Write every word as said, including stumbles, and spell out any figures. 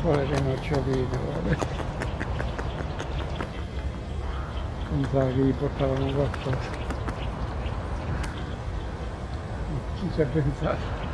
Vuole che non ci ho capito, vuole. Pensavo che gli portavano qualcosa. Chi ci ha pensato?